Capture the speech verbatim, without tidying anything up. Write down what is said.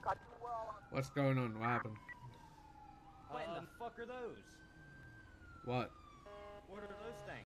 What's going on? What happened? What in the fuck are those? What?